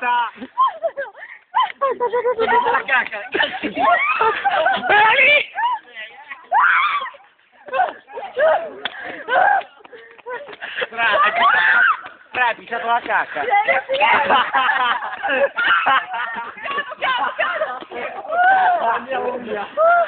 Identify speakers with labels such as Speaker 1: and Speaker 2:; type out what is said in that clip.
Speaker 1: La cacca. Hai pisciato la cacca.
Speaker 2: Piano, piano, piano.
Speaker 1: Andiamo via.